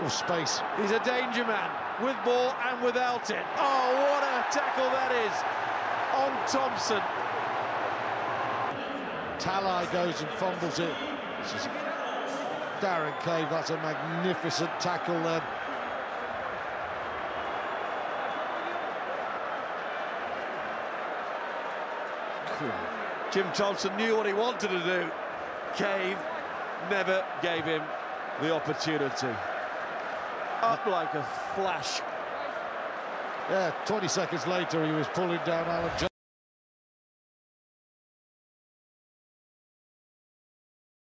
Space. He's a danger man, with ball and without it. Oh, what a tackle that is on Thompson. Talai goes and fumbles it. This is Darren Cave, that's a magnificent tackle then. Jim Thompson knew what he wanted to do. Cave never gave him the opportunity. Up like a flash. Yeah, 20 seconds later he was pulling down Alan Johnson.